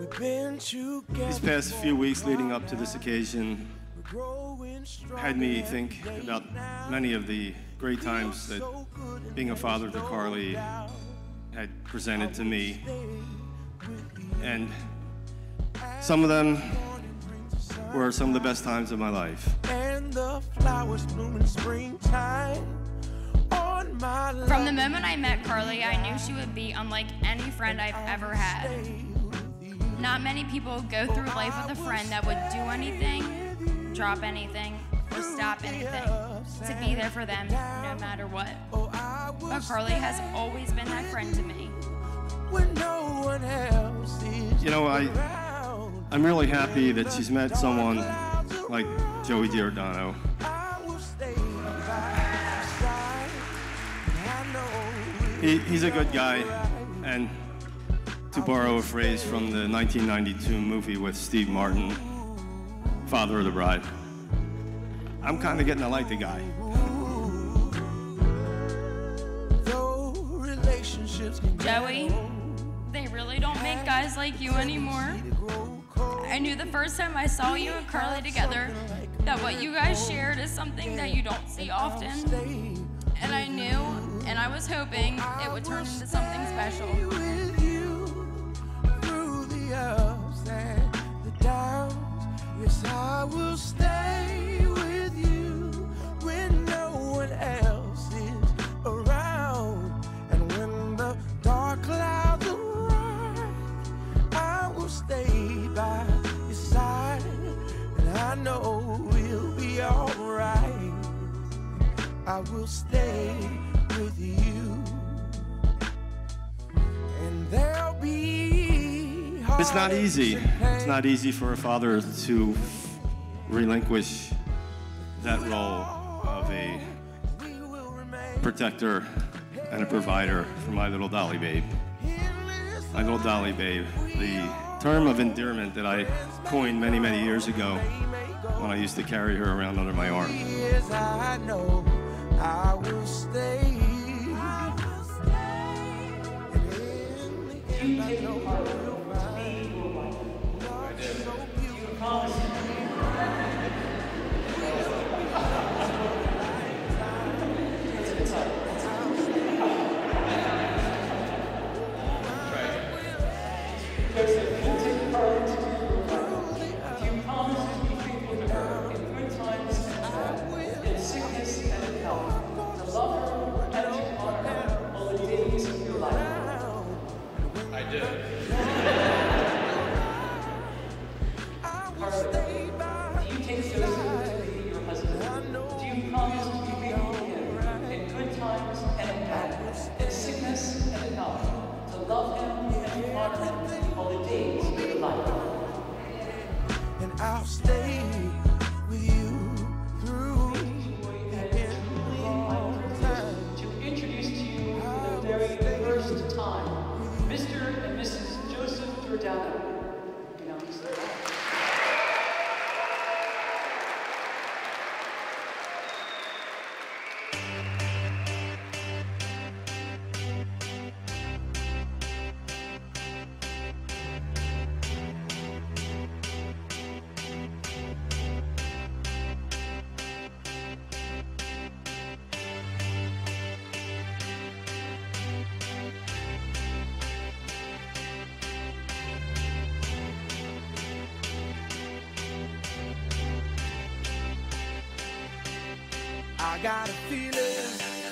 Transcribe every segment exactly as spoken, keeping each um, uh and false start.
These past few weeks leading up to this occasion had me think about many of the great times that being a father to Carly had presented to me. And some of them were some of the best times of my life. And the flowers bloom in springtime on my life. From the moment I met Carly, I knew she would be unlike any friend I've ever had. Not many people go through life with a friend that would do anything, drop anything, or stop anything to be there for them no matter what. But Carly has always been that friend to me. When no one else is You know, I, I'm really happy that she's met someone like Joey Giordano. He, he's a good guy, and to borrow a phrase from the nineteen ninety-two movie with Steve Martin, Father of the Bride, I'm kind of getting to like the guy. Joey, they really don't make guys like you anymore. I knew the first time I saw you and Carly together that what you guys shared is something that you don't see often. And I knew, and I was hoping, it would turn into something special. Yes, I will stay with you when no one else is around. And when the dark clouds arrive, I will stay by your side. And I know we'll be alright. I will stay with you. And there'll be It's not easy. It's not easy for a father to relinquish that role of a protector and a provider for my little Dolly babe. My little Dolly babe, the term of endearment that I coined many, many years ago when I used to carry her around under my arm. Yes, I know I will stay. You take the part to be your wife. You promise him. It's up. It's up. Right. Joseph, you take the part to be your wife. You promise to be faithful to her in good times and bad, in sickness and in health, to love her and to honor her all the days of your life. I do. Carly, do you take Joseph to be your husband? Do you promise to be faithful to him in good times and in bad, in sickness and in health, to love him and to honor him all the days of your life? And I'll stay with you through to introduce to you for the very first time, Mister and Missus Joseph Giordano. Announce the right. I got a feeling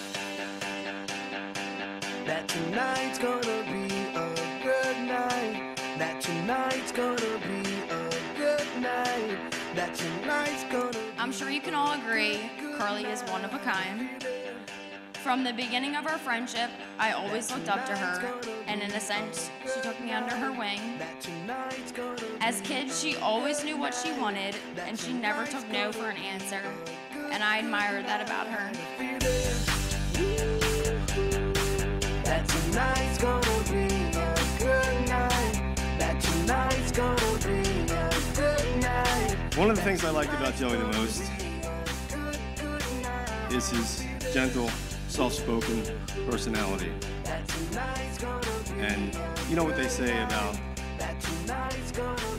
that tonight's gonna be a good night. That tonight's gonna be a good night. That tonight's gonna I'm sure you can all agree, Carly is one of a kind. From the beginning of our friendship, I always looked up to her, and in a sense, she took me under her wing. As kids, she always knew what she wanted, and she never took no for an answer, and I admired that about her. That tonight's gonna be a good night. That tonight's gonna be a good night. One of the things I like about Joey the most is his gentle, soft-spoken personality. And you know what they say about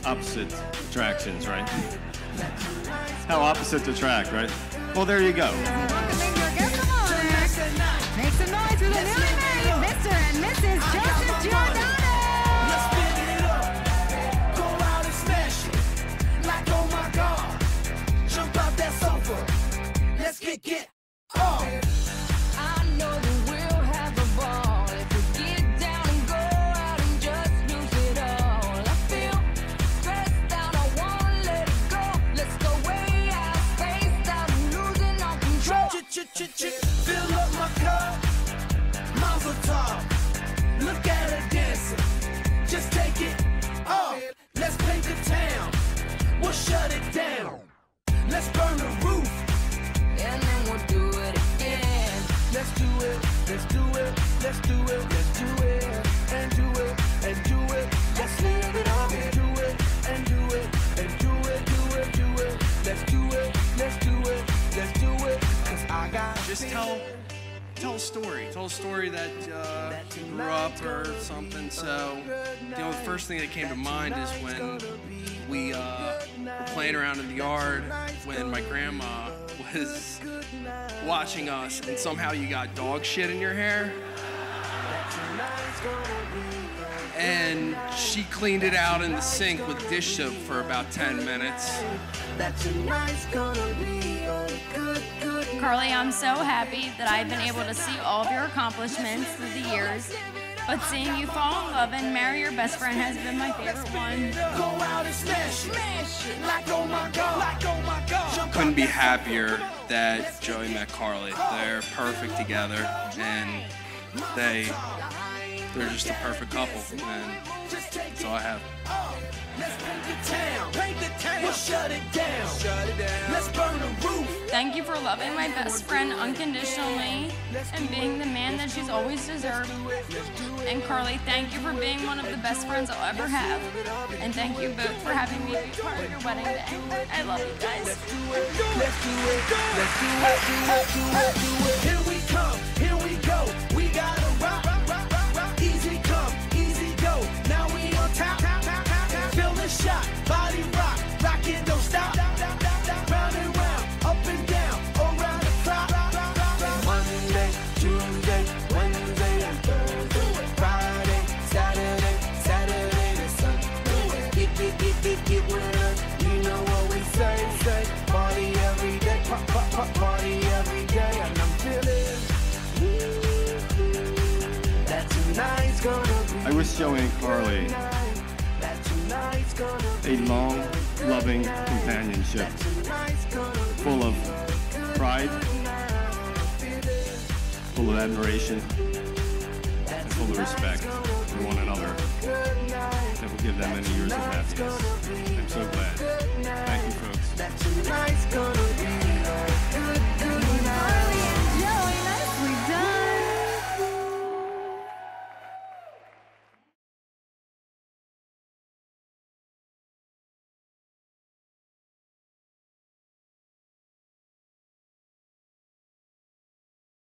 opposite attractions, right? How opposites attract, right? Well, there you go. Welcoming your guest of honor. Make some noise for the newly married Mister and Missus Joseph Giordano. Let's spin it up. Go out and smash it. Like, oh my God. Jump out that sofa. Let's get get off. I know that we'll have a ball if we get down and go out and just lose it all. I feel stressed out, I wanna let it go. Let's go way out, spaced out, losing all control. Fill up my cup. Mazel tov. Look at her dancing. Just take it off. Let's paint the town. We'll shut it down. Let's burn the roof. And then we'll do it again. Let's do it, let's do it, let's do it, let's do it, and do it, and do it. Let's live it up and do it, and do it, and do it, do it, do it. Let's do it, let's do it, let's do it. Cause I got Just tell, tell a story. Tell a story that uh, you grew up or something. So, you know, the first thing that came to mind is when we uh, were playing around in the yard when my grandma was watching us, and somehow you got dog shit in your hair. And she cleaned it out in the sink with dish soap for about ten minutes. that tonight's gonna be a good, good Carly, I'm so happy that I've been able to see all of your accomplishments through the years. But seeing you fall in love and marry your best friend has been my favorite one. Go out and smash it. Smash it. Like, oh my God. Like, oh my God. Couldn't be happier that Joey met Carly. They're perfect together, and they they're just a perfect couple, and that's all I have. Let's paint the town. Paint the town. We'll shut it down. Shut it down. Let's burn the roof. Thank you for loving my best friend unconditionally and being the man that she's always deserved. And Carly, thank you for being one of the best friends I'll ever have. And thank you both for having me be part of your wedding day. I love you guys. Let's do it. Let's do it. Let's do it. Do it. Do it. Here we come. Here we go. We gotta rock. rock, rock, rock. Easy come. Easy go. Now we on top. Feel the shot. Body rock. Rockin', don't stop. Round and round. Up and down. Around the clock. Monday, Tuesday, Wednesday, and Thursday. Friday, Saturday, Saturday to Sunday. Get, get, get, get, get with us. You know what we say, say. Party every day. Pop, pop, pop, party every day. And I'm feeling that tonight's gonna be I wish Joey and Carly that tonight's gonna a long, loving companionship full of pride, full of admiration, and full of respect for one another that will give them many years of happiness. I'm so glad. Thank you, folks. that tonight's gonna be